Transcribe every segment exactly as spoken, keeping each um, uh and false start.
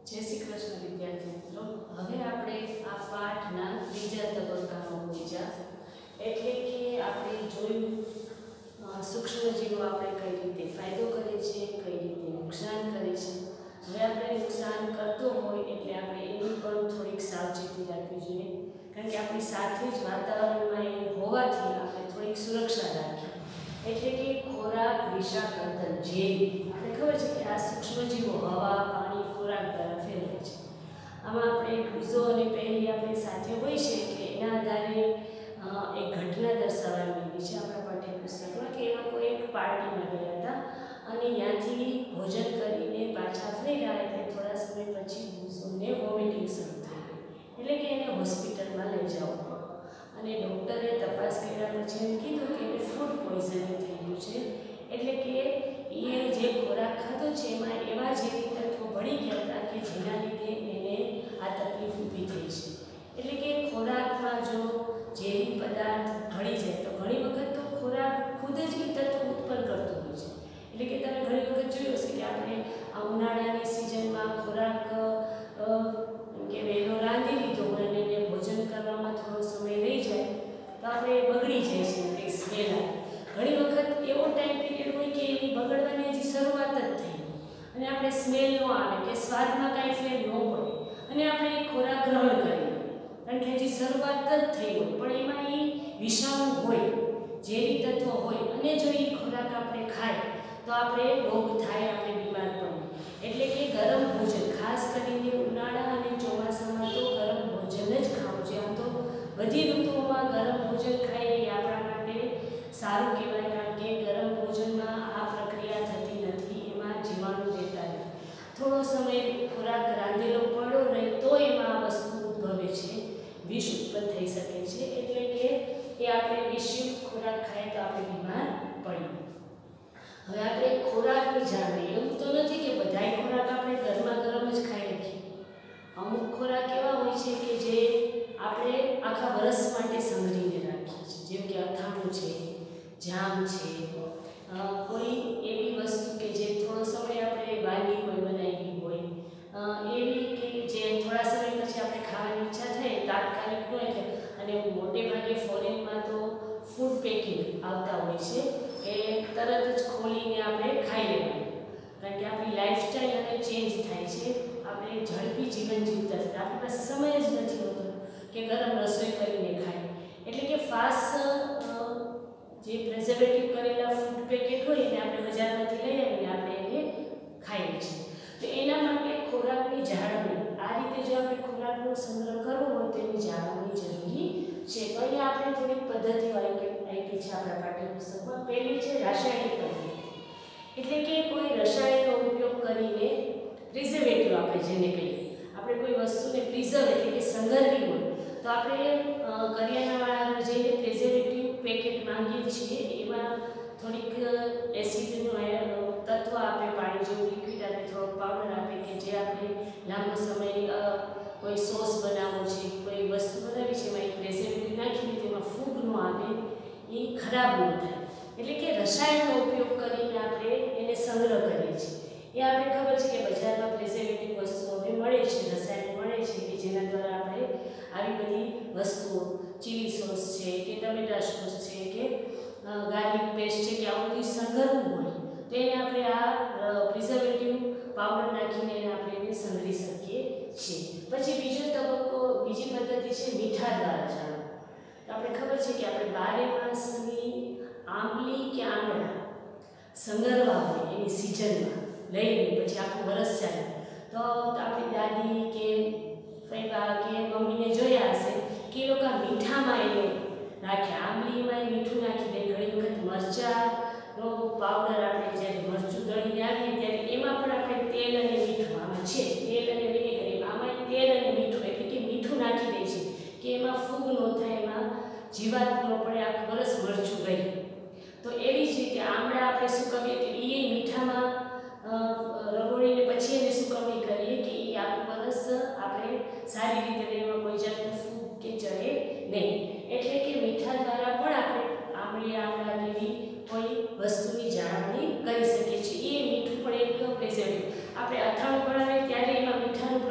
जय श्री कृष्ण विद्यार्थी मित्रों, હવે આપણે આ પાઠના ત્રીજા તબક્કામાં પહોંચ્યા એટલે કે આપણે જોયું સૂક્ષ્મજીવો આપણે કઈ રીતે ફાયદો કરે છે, કઈ રીતે નુકસાન કરે છે। હવે આપણે નુકસાન કરતો હોય એટલે આપણે એની પણ થોડીક સાવચેતી રાખવી જોઈએ, કારણ કે આપણી સાથે જ વાતાવરણમાં એ હોવાથી આપણે થોડીક સુરક્ષા રાખીએ। એટલે કે ખોરાક વિષાકર્તન ઝેરી આપણે ખબર છે કે આ સૂક્ષ્મજીવો હવા, પાણી, ખોરાક દ્વારા ફેલાય છે। આમાં આપણે એક બીજો અને પહેલી આપણી સાથે હોય છે કે એના આધારે એક ઘટના દર્શાવવાની છે આપણા પાઠ્યપુસ્તકમાં કે એ લોકો એક પાર્ટીમાં ગયા હતા અને ત્યાંથી ભોજન કરીને પાછા ફર્યા એટલે થોડા સમય પછી બુઝોને વોમિટિંગ શરૂ થઈ ગઈ, એટલે કે એને હોસ્પિટલમાં લઈ જવું પડ્યું અને ડૉક્ટરે તપાસ કર્યા પછી એમ કીધું કે એને ફૂડ પોઈઝનિંગ થઈ ગયું છે। એટલે કે એ જે ખોરાક ખાધો છે એમાં એવા ઝેરી તત્વો ભળી ગયા હતા કે જેના લીધે એને આ તકલીફ ઊભી થઈ છે। એટલે કે ખોરાકમાં જો ઝેરી પદાર્થ ભળી જાય તો ઘણી વખત તો ખોરાક ખુદ જ એ તત્વ ઉત્પન્ન કરતો હોય છે। એટલે કે તમે ઘણી વખત જોયું હશે કે આપણે આ ઉનાળાની સિઝનમાં ખોરાક કે વહેલો રાંધી લીધો હોય અને એને ભોજન કરવામાં થોડો સમય રહી જાય તો આપણે બગડી જાય છે, કંઈ સ્મેલ આવે। ઘણી વખત એવો ટાઈમ પીરિયડ હોય કે એની બગડવાની હજી શરૂઆત જ થઈ અને આપણે સ્મેલ ન આવે કે સ્વાદમાં કાંઈ ફેર ન પડે અને આપણે એ ખોરાક ગ્રહણ કરીએ, કારણ કે હજી શરૂઆત જ થઈ હોય પણ એમાં એ વિષાણુ હોય, ઝેરી તત્વો હોય અને જો એ ખોરાક આપણે ખાય તો આપણે રોગ થાય, આપણે બીમાર પડીએ। એટલે કે ગરમ ભોજન, ખાસ કરીને ઉનાળા અને ચોમાસામાં તો ગરમ ભોજન જ ખાવું છે। આમ તો બધી ઋતુઓમાં ગરમ ભોજન ખાઈએ એ આપણા માટે સારું કહેવાય, કારણ કે ગરમ ભોજનમાં આ પ્રક્રિયા થતી નથી, એમાં જીવાણુ રહેતા નથી। થોડો સમય ખોરાક રાંધેલો પડ્યો રહે તો એમાં આ વસ્તુ ઉદ્ભવે છે, વિષ ઉત્પન્ન થઈ શકે છે। એટલે કે એ આપણે વિષયુક્ત ખોરાક ખાઈએ તો આપણે બીમાર પડીએ। હવે આપણે ખોરાકની જાળવી, એવું તો નથી કે બધાય ખોરાક આપણે ગરમા ગરમ જ ખાઈ શકીએ। અમુક ખોરાક એવા હોય છે કે જે આપણે આખા વર્ષ માટે સંગ્રહીને રાખીએ છીએ, જેમ કે અથાણું છે, જામ છે, કોઈ એવી વસ્તુ કે જે થોડો સમય આપણે વાનગી કોઈ બનાવી હોય એવી કે જે થોડા સમય પછી આપણે ખાવાની ઈચ્છા થાય તાત્કાલિક હોય છે। અને મોટે ભાગે ફોરેનમાં તો ફૂડ પેકિંગ આવતા હોય છે, એ તરત જ ખોલીને આપણે ખાઈ લેવાનું, કારણ કે આપણી લાઈફસ્ટાઈલ અને ચેન્જ થાય છે, આપણે ઝડપી જીવન જીવતા છે, આપણી પાસે સમય જ નથી હોતો કે ગરમ રસોઈ કરીને ખાય। એટલે કે ફાસ્ટ જે પ્રિઝર્વેટિવ કરેલા ફૂડ પેકેટ હોય એને આપણે બજારમાંથી લઈ આવીને આપણે એને ખાઈએ છીએ। તો એના માટે ખોરાકની જાળવણી, આ રીતે જો આપણે ખોરાકનો સંગ્રહ કરવો હોય તો એની જાળવણી જરૂરી છે। તો અહીંયા આપણે થોડીક પદ્ધતિઓ આપી છે આપણા પાઠ્યપુસ્તકમાં। પહેલી છે રાસાયણિક પદ્ધતિ, એટલે કે કોઈ રસાયણનો ઉપયોગ કરીને પ્રિઝર્વેટિવ આપણે જેને કહીએ, આપણે કોઈ વસ્તુને પ્રિઝર્વ એટલે કે સંગ્રહવી હોય તો આપણે કરિયાણાવાળાને જઈને પ્રિઝર્વેટિવ પેકેટ માંગીએ છીએ, એમાં થોડીક એસિડનું તત્વ આપે, પાણી જેવું લિક્વિડ આપે, થોડોક પાવડર આપે કે જે આપણે લાંબો સમય કોઈ સોસ બનાવવો છે, કોઈ વસ્તુ બનાવી છે એમાં એ પ્રિઝર્વેટિવ નાખીને તેમાં ફૂગ ન આવે, એ ખરાબ ન થાય। એટલે કે રસાયણનો ઉપયોગ કરીને આપણે એને સંગ્રહ કરીએ છીએ। એ આપણે ખબર છે કે બજારમાં પ્રિઝર્વેટિવ વસ્તુઓ હવે મળે છે, રસાયણ મળે છે કે જેના દ્વારા આપણે આવી બધી વસ્તુઓ, ચીલી સોસ છે કે ટમેટા સોસ છે કે ગાર્લિક પેસ્ટ છે કે આવું બધું સંગ્રહવું હોય તો એને આપણે આ પ્રિઝર્વેટિવ પાવડર નાખીને એને આપણે એને સંગ્રહી શકીએ છીએ। પછી બીજો તબક્કો, બીજી પદ્ધતિ છે મીઠા દ્વારા જાળવવું। તો આપણે ખબર છે કે આપણે બારે માસની આંબલી કે આમળા સંગ્રહવા હોય એની સિઝનમાં લઈને પછી આખું વરસ ચાલે તો આપણી દાદી કે ફૈબા કે મમ્મીને જોયા હશે કે એ લોકો મીઠામાં એને નાખે, આંબલીમાં એ મીઠું નાખી દે। ઘણી વખત મરચાંનો પાવડર આપણે જ્યારે મરચું દળીને આવીએ ત્યારે એમાં પણ આપણે તેલ અને મીઠું, આમાં છે તેલ અને વિનેગર, આમાં તેલ અને મીઠું એટલે કે મીઠું નાખી દે છે કે એમાં ફૂગ ન થાય, એમાં જીવાત ન પડે, આખું વરસ મરચું રહે। તો એવી જ રીતે આમળા આપણે સૂકવીએ તો એ મીઠામાં રગોળીને પછી એને સુકવણી કરીએ કે એ આખું વરસ આપણે સારી રીતે એમાં કોઈ જાતનું ફૂગ કે ચડે નહીં। એટલે કે મીઠા દ્વારા પણ આપણે આંબળી, આમળા જેવી કોઈ વસ્તુની જાળવણી કરી શકીએ છીએ। એ મીઠું પણ એક પ્રિઝર્વેટિવ, આપણે અથાણું બનાવીએ ત્યારે એમાં મીઠાનું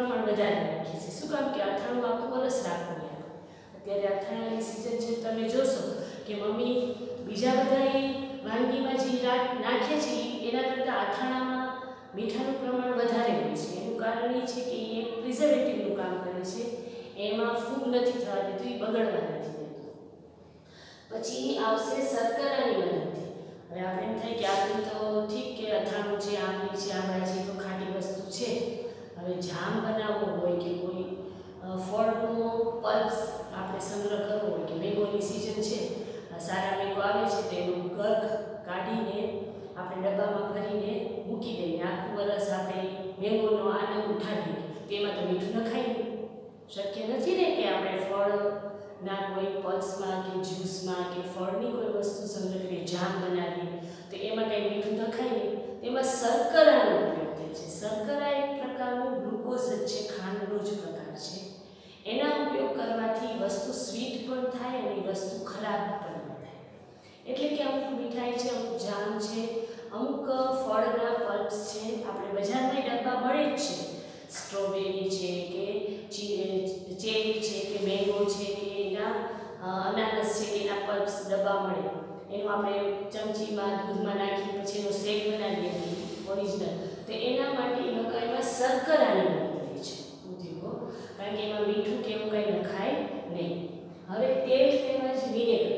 શું કામ કે અથાણું આખું વરસ રાખવું એમ. અત્યારે અથાણાની સિઝન છે, તમે જોશો કે મમ્મી બીજા બધા વાનગીમાં જે નાખે છે એના કરતાં અથાણામાં મીઠાનું પ્રમાણ વધારે હોય છે. એનું કારણ એ છે કે એ એક પ્રિઝર્વેટિવનું કામ કરે છે, એમાં ફૂગ નથી થવા દેતું, એ બગડવા નથી દેતું. પછી આવશે શર્કરાની મદદથી. હવે આપણે એમ થાય કે આપણે તો ઠીક કે અથાણું છે, આંબલી છે, આમળા છે તો ખાટી વસ્તુ છે. હવે જામ બનાવવો હોય કે કોઈ ફળનો પલ્પ્સ આપણે સંગ્રહ કરવો હોય કે મેંગોની સિઝન છે, સારા મેંગો આવે છે તો એનું ગર્ગ કાઢીને આપણે ડબ્બામાં ભરીને મૂકી દઈએ. આખું વરસ આપણે મેંગોનો આનંદ ઉઠાવીએ. તેમાં તો મીઠું નખાય નહીં. શક્ય નથી ને કે આપણે ફળ ના કોઈ પલ્સમાં કે જ્યુસમાં કે ફળની કોઈ વસ્તુ સંગ્રહ કરીએ, જામ બનાવીએ તો એમાં કંઈ મીઠું નખાય નહીં. તેમાં શર્કરાનો ઉપયોગ થાય છે. શર્કરા એક પ્રકારનું ગ્લુકોઝ જ છે, ખાંડનો જ પ્રકાર છે. એના ઉપયોગ કરવાથી વસ્તુ સ્વીટ પણ થાય અને વસ્તુ ખરાબ પણ ન થાય. એટલે કે અમુક મીઠાઈ છે, અમુક જામ છે, અમુક ફળના પલ્પ્સ છે, આપણે બજારમાં ડબ્બા મળે જ છે. સ્ટ્રોબેરી છે કે ચેરી છે કે મેંગો છે કે એના અનાનસ છે કે એના પલ્પ્સ ડબ્બા મળે. એનું આપણે ચમચીમાં દૂધમાં નાખી પછી એનો શેક બનાવીએ ઓરિજિનલ, તો એના માટે એ લોકો એમાં શર્કરાની મદદ લે છે ઉદ્યોગો, કારણ કે એમાં મીઠું કે એવું કંઈ નખાય નહીં. હવે તેલ તેમજ વિનેગર.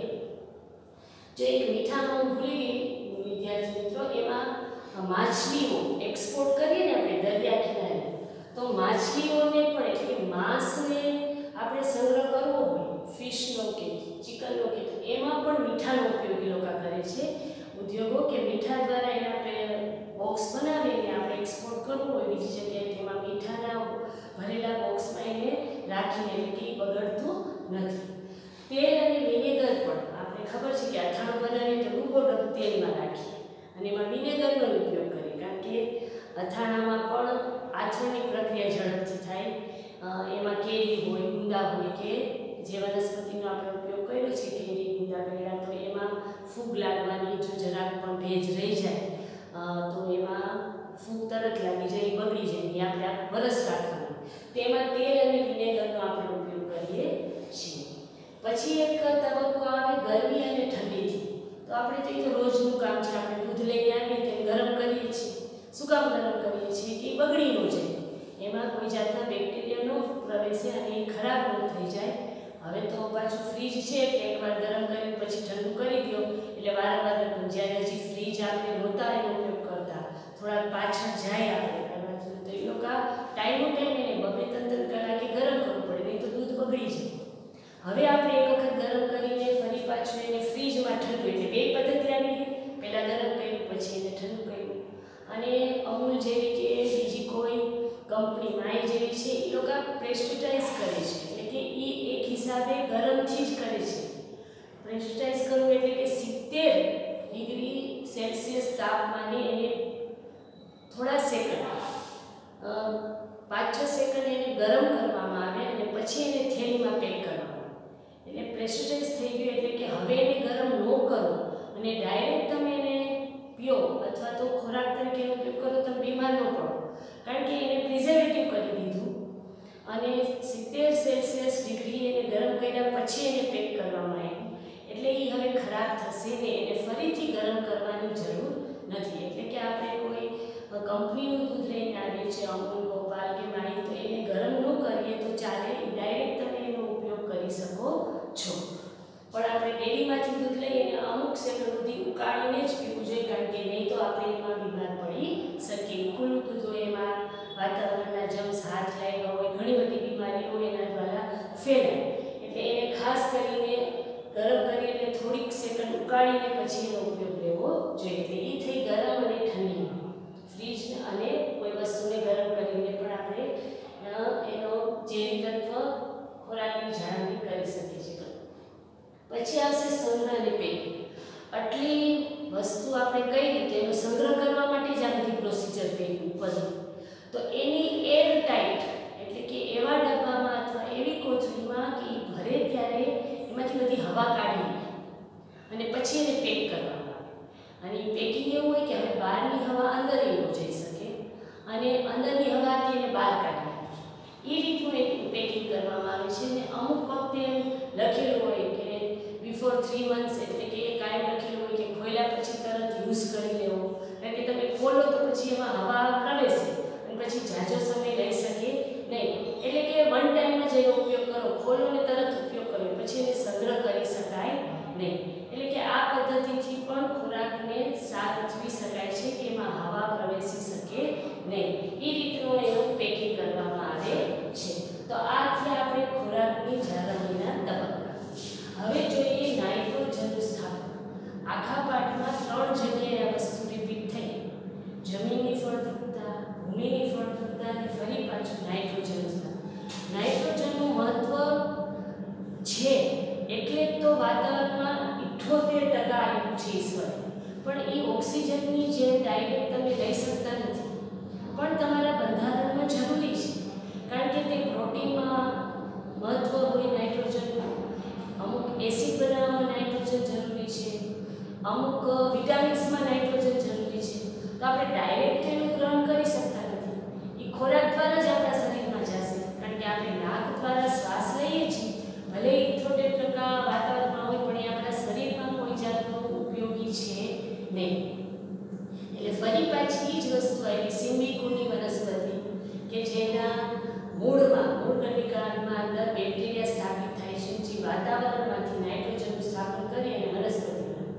જો એક મીઠામાં ભૂલી ગઈ વિદ્યાર્થી મિત્રો, એમાં માછલીઓ એક્સપોર્ટ કરીએ ને આપણે દરિયા કિનારે, તો માછલીઓને પણ એટલે કે માંસને આપણે સંગ્રહ કરવો હોય, ફિશનો કે ચિકનનો કે, એમાં પણ મીઠાનો ઉપયોગ એ લોકો કરે છે ઉદ્યોગો, કે મીઠા દ્વારા એના આપણે બોક્સ બનાવીને આપણે એક્સપોર્ટ કરવું હોય બીજી જગ્યાએ, તેમાં મીઠાના ભરેલા બોક્સમાં એને રાખીને, એટલે કે એ બગડતું નથી. તેલ અને વિનેગર પણ આપણે ખબર છે કે અથાણું બનાવીએ તો ડૂબો ડબ તેલમાં રાખીએ અને એમાં વિનેગરનો ઉપયોગ કરીએ, કારણ કે અથાણામાં પણ આથમણની પ્રક્રિયા ઝડપથી થાય. એમાં કેરી હોય, ગુંદા હોય કે જે વનસ્પતિનો આપણે ઉપયોગ કર્યો છે, કેરી, ગુંદા, ગળ્યા, તો એમાં ફૂગ લાગવાની, જો જરાક પણ ભેજ રહી જાય તો એમાં ફૂગ તરત લાગી જાય, બગડી જાય, એ આપણે આ વરસ રાખવાનું. તેમાં તેલ અને વિનેગરનો આપણે ઉપયોગ કરીએ છીએ. પછી એક તબક્કો આવે ગરમી અને ઠંડીથી. તો આપણે તો એ તો રોજનું કામ છે, આપણે દૂધ લઈને આવીએ તેને ગરમ કરીએ છીએ. શું કામ ગરમ કરીએ છીએ કે બગડી ન જાય, એમાં કોઈ જાતના બેક્ટેરિયા ન પ્રવેશે અને એ ખરાબ ન થઈ જાય. હવે તો પાછું ફ્રીજ છે એટલે એકવાર ગરમ કરીને પછી ઠંડુ કરી દો એટલે વારંવાર. જ્યારે હજી ફ્રીજ આપણે નહોતા એનો ઉપયોગ કરતા, થોડાક પાછળ જાય આપણે કરવા, તો એ લોકો ટાઈમો ટાઈમ એને બબે ત્રણ ત્રણ કલાકે ગરમ કરવું પડે, નહીં તો દૂધ બગડી જાય. હવે આપણે એક વખત ગરમ કરીને ફરી પાછું એને ફ્રીજમાં ઠંડુ, એટલે બે પદ્ધતિ આવી ગઈ. પહેલાં ગરમ કર્યું પછી એને ઠંડુ કર્યું. અને અમૂલ જેવી કે બીજી કોઈ કંપની માય જેવી છે, એ લોકો પ્રેસ્ટટાઇઝ કરે છે, એટલે કે એ એક હિસાબે ગરમથી જ કરે છે. પ્રેસ્ટટાઇઝ કરવું એટલે કે સિત્તેર ડિગ્રી સેલ્સિયસ તાપમાને એને થોડા સેકન્ડ, પાંચ છ સેકન્ડ એને ગરમ કરવામાં આવે અને પછી એને થેલીમાં પેક કરવામાં આવે. એટલે પ્રેસ્ટટાઇઝ થઈ ગયું, એટલે કે હવે એને ગરમ ન કરો અને ડાયરેક્ટ તમે એને પીઓ અથવા તો ખોરાક તરીકે એનો ઉપયોગ કરો, તમે બીમાર ન પડો, કારણ કે એને પ્રિઝર્વેટિવ કરી દીધું અને સિત્તેર સેલ્સિયસ ડિગ્રી એને ગરમ કર્યા પછી એને પેક કરવામાં આવ્યું. એટલે એ હવે ખરાબ થશે ને એને ફરીથી ગરમ કરવાની જરૂર નથી. એટલે કે આપણે કોઈ કંપનીનું દૂધ લઈને આવીએ છીએ, અમૂલ, ગોપાલ કે માહી, તો એને ગરમ ન કરીએ તો ચાલે, ડાયરેક્ટ તમે એનો ઉપયોગ કરી શકો છો. પણ આપણે ડેરીમાંથી દૂધ લઈને અમુક સેકન્ડ સુધી ઉકાળીને જ પીવું જોઈએ, કારણ કે નહીં તો આપણે એમાં બીમાર પડી શકીએ. ખુલ્લું દૂધ હોય એમાં વાતાવરણના જમ્સ હાથ લાગ્યા હોય, ઘણી બધી બીમારીઓ એના દ્વારા ફેલાય. એટલે એને ખાસ કરીને ગરમ કરી એટલે થોડીક સેકન્ડ ઉકાળીને પછી એનો ઉપયોગ લેવો જોઈએ. એટલે એ થઈ ગરમ અને ઠંડી. ફ્રીજ અને કોઈ વસ્તુને ગરમ કરીને પણ આપણે એનો ઝેરી તત્વ ખોરાકની જાળવણી કરી શકીએ છીએ. પછી આવશે સંગ્રહ અને પેકિંગ. આટલી વસ્તુ આપણે કઈ રીતે એનો સંગ્રહ કરવા માટે જ આ બધી પ્રોસિજર પેકિંગ પદ્ધતિ, તો એની એર ટાઈટ એટલે કે એવા ડબ્બામાં અથવા એવી કોથળીમાં કે ભરે ત્યારે એમાંથી બધી હવા કાઢી અને પછી એને પેક કરવામાં આવે. અને પેકિંગ એવું હોય કે હવે બહારની હવા અંદર ન જઈ શકે અને અંદરની હવાથી એને બહાર કાઢી. એ રીતનું એક પેકિંગ કરવામાં આવે છે અને અમુક વખતે લખેલું હોય કે બિફોર થ્રી મંથ્સ, એટલે કે એ કાયમ લખેલું હોય કે ખોલ્યા પછી તરત યુઝ કરી લેવો, કારણ કે તમે ખોલો તો પછી એમાં હવા પ્રવેશે અને પછી ઝાઝો સમય લઈ શકે નહીં. એટલે કે વન ટાઈમ જ એનો ઉપયોગ કરો, ખોલો ને તરત ઉપયોગ કરો, પછી એને સંગ્રહ કરી શકાય નહીં. એટલે કે આ પદ્ધતિથી પણ ખોરાકને સાચવી શકાય છે કે એમાં હવા પ્રવેશી શકે નહીં. એ રીતનું એનું પેકિંગ કરવામાં આવે છે. તો આ છે આપણે ખોરાકની જાળવણીના તબક્કા. હવે જોઈએ નાઇટ્રોજનનું સ્થાપન. આખા પાઠમાં ત્રણ જગ્યાએ આ વસ્તુ રિપીટ થઈ: જમીનની ફળદ્રુપતા, ભૂમિની ફળદ્રુપતા અને ફરી પાછું નાઇટ્રોજનનું સ્થાપન. નાઇટ્રોજનનું મહત્વ છે એટલે તો વાતાવરણમાં અઠ્ઠોતેર ટકા આપ્યું છે ઈશ્વરે, પણ એ ઓક્સિજનની જેમ ડાયરેક્ટ તમે લઈ શકતા નથી, પણ તમારા બંધારણમાં જરૂરી છે. કારણ કે તે પ્રોટીનમાં મહત્વ હોય નાઇટ્રોજનનું, અમુક એસિડ બનાવવામાં નાઇટ્રોજન જરૂરી છે, અમુક વિટામિન્સમાં નાઇટ્રોજન જરૂરી છે. તો આપણે ડાયરેક્ટ એનું ગ્રહણ કરી શકતા નથી, એ ખોરાક દ્વારા જ આપણા શરીરમાં જશે. કારણ કે આપણે નાક દ્વારા શ્વાસ લઈએ છીએ, ભલે અઠ્ઠોતેર ટકા વાતાવરણમાં હોય, પણ એ આપણા શરીરમાં કોઈ જાતનો ઉપયોગી છે નહીં. એટલે ફરી પાછી એ જ વસ્તુ આવી સિમ્બિકોની વનસ્પતિ કે જેના મૂળમાં મૂળ કણિકામાં અંદર બેક્ટેરિયા સ્થાપિત થાય છે, જે વાતાવરણમાંથી નાઇટ્રોજનનું સ્થાપન કરી અને વનસ્પતિ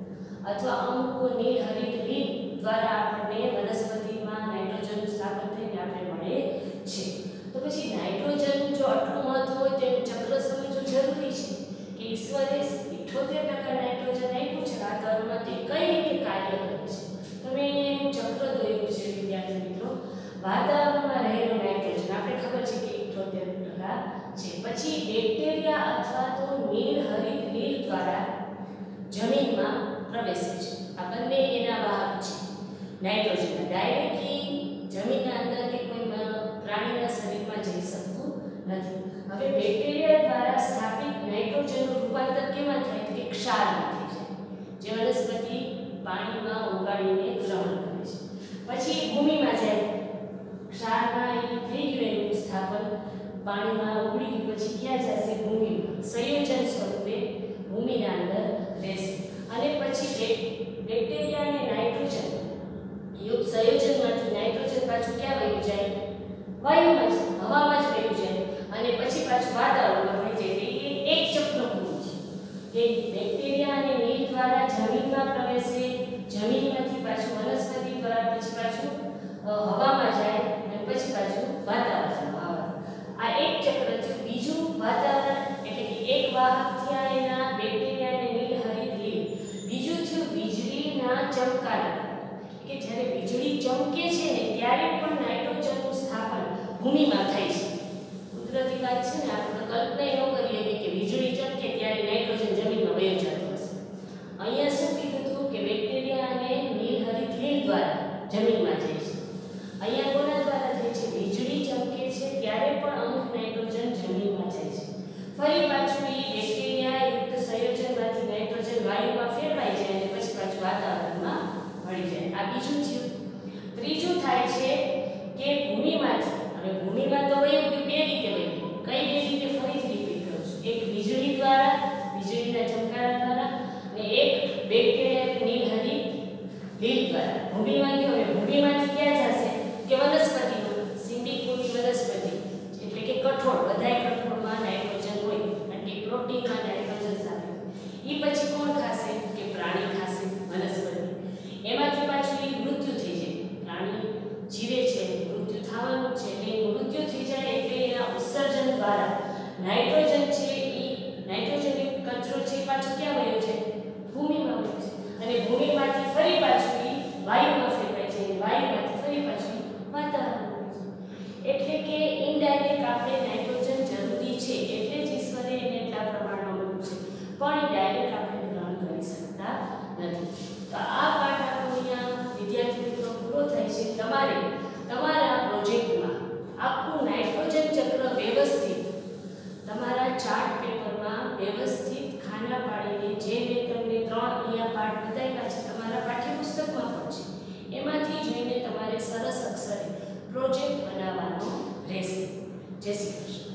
અથવા અમુક નીલ હરિત લીલ દ્વારા આપણને વનસ્પતિમાં નાઇટ્રોજનનું સ્થાપન થઈને આપણે મળે છે. તો પછી નાઇટ્રોજન જો આટલું મહત્વ હોય તો એનું ચક્ર સમજવું જરૂરી છે કે ઈશ્વરે અઠ્ઠોતેર ટકા નાઇટ્રોજન આપ્યું છે વાતાવરણમાં, તે કઈ રીતે કાર્ય કરે છે. તમે એનું ચક્ર દોર્યું છે વિદ્યાર્થી મિત્રો. વાતાવરણમાં રહેલું નાઇટ્રોજન આપણે ખબર છે કે અઠ્ઠોતેર ટકા છે. પછી બેક્ટેરિયા અથવા તો નીલ હરિત લીલ દ્વારા જમીનમાં પ્રવેશે છે. આ બંને એના વાહક છે નાઇટ્રોજનના. ડાયરેક્ટલી જમીનના અંદર કે કોઈ પ્રાણીના શરીરમાં જઈ શકતું નથી. હવે બેક્ટેરિયા દ્વારા સ્થાપિત નાઇટ્રોજનનું રૂપાંતર કેમાં થાય કે ક્ષારમાં થાય છે, જે વનસ્પતિ પાણીમાં ઉગાડીને ગ્રહણ કરે છે. પછી ભૂમિમાં જાય, ક્ષારમાં એ થઈ ગયું એનું સ્થાપન, પાણીમાં ઉગડી ગયું, પછી ક્યાં જશે? ભૂમિમાં. સંયોજન સ્વરૂપે ભૂમિના અંદર રહેશે. અને પછી બેક્ટેરિયા અને નાઇટ્રોજન યુક્ત સંયોજનમાંથી નાઇટ્રોજન પાછું ક્યાં વયું જાય? વાયુમાં જ, હવામાં જ વયું જાય અને પછી પાછું વાતાવરણમાં ભળી જાય. એ એક ચક્ર પૂરું છે કે બેક્ટેરિયા અને નીલ દ્વારા જમીનમાં પ્રવેશે, જમીનમાંથી પાછું વનસ્પતિ દ્વારા પછી પાછું હવામાં જાય અને પછી પાછું વાતાવરણમાં આવે. આ એક ચક્ર છે. બીજું વાતાવરણ એટલે કે એક વાહક થયા એના બેક્ટેરિયા અને નીલ હરિત લીલ. બીજું થયું વીજળીના ચમકારા, કે જ્યારે વીજળી ચમકે છે ને ત્યારે પણ નાઇટ્રોજનનું સ્થાપન ભૂમિમાં થાય છે. કુદરતી વાત છે ને, આપણે કલ્પના ન કરીએ કે વીજળી ચમકે ત્યારે નાઇટ્રોજન જમીનમાં વહી જતું હશે. અહીંયા શું કીધું હતું કે બેક્ટેરિયા અને નીલ હરિત લીલ દ્વારા જમીનમાં જાય છે. અહીંયા કોના દ્વારા થાય છે? વીજળી ચમકે છે ત્યારે પણ અમુક નાઇટ્રોજન જમીનમાં જાય છે. ફરી પાછું એ બેક્ટેરિયા યુક્ત સંયોજનમાંથી નાઇટ્રોજન વાયુમાં ફેરવાઈ જાય અને પછી પાછું વાતાવરણમાં મળી જાય. આ બીજું થયું. ત્રીજું થાય છે કે ભૂમિમાંથી, હવે ભૂમિમાં તો વયું કે બે રીતે વયું. કઈ બે રીતે ફરીથી રિપીટ કરું છું. એક વીજળી દ્વારા, વીજળીના ચમકારા દ્વારા, અને એક બેક્ટેરિયા નીલ હરિત લીલ દ્વારા. ભૂમિમાંથી, હવે ભૂમિમાંથી ક્યાં જશે કે વનસ્પતિમાં, સિમ્બિકોની વનસ્પતિ એટલે કે કઠોળ. બધાય કઠોળમાં નાઇટ્રોજન હોય અને કે પ્રોટીનમાં નાઇટ્રોજન સાથે. એ પછી કોણ ખાશે કે પ્રાણી ખાશે, વનસ્પતિ. એમાંથી પાછું એ મૃત્યુ થઈ જાય. પ્રાણી જીવે છે, મૃત્યુ થવાનું છે, એટલે મૃત્યુ થઈ જાય એટલે એના ઉત્સર્જન દ્વારા નાઇટ્રોજન છે એ નાઇટ્રોજન કચરો છે પાછું ક્યાં વયો છે? ભૂમિમાં વયો છે. અને ભૂમિમાંથી ફરી પાછું એ વાયુમાં ફેરવાય છે, વાયુમાંથી ફરી પાછું વાતાવરણમાં. એટલે કે ઇનડાયરેક્ટ આપણે નાઇટ્રોજન જરૂરી છે એટલે જ ઈશ્વરે એને એટલા પ્રમાણમાં મૂક્યું છે, પણ એ ડાયરેક્ટ આપણે ગ્રહણ કરી શકતા નથી. તો આ પાઠ આપણો અહીંયા વિદ્યાર્થી મિત્રો પૂરો થાય છે. તમારે તમારા પ્રોજેક્ટમાં આખું નાઇટ્રોજન ચક્ર વ્યવસ્થિત તમારા ચાર્ટ પેપરમાં વ્યવસ્થિત ખાના પાડીને, જે મેં તમને ત્રણ અહીંયા પાઠ બતાવ્યા છે તમારા પાઠ્યપુસ્તકમાં પણ છે, એમાંથી જોઈને તમારે સરસ અક્ષરે પ્રોજેક્ટ બનાવવાનો રહેશે. જય શ્રી કૃષ્ણ.